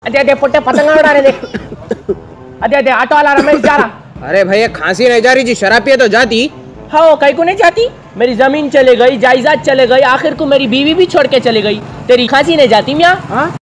अरे अरे पुट्टे पतंग उड़ा रहे देख। अरे अरे ऑटो वाला रमेश जा रहा। अरे भैया खांसी नहीं जा रही जी, शराब पिए तो जाती। हाँ कहीं को नहीं जाती। मेरी जमीन चले गई, जायदाद चले गई, आखिर को मेरी बीवी भी छोड़ के चले गई, तेरी खांसी नहीं जाती मियाँ।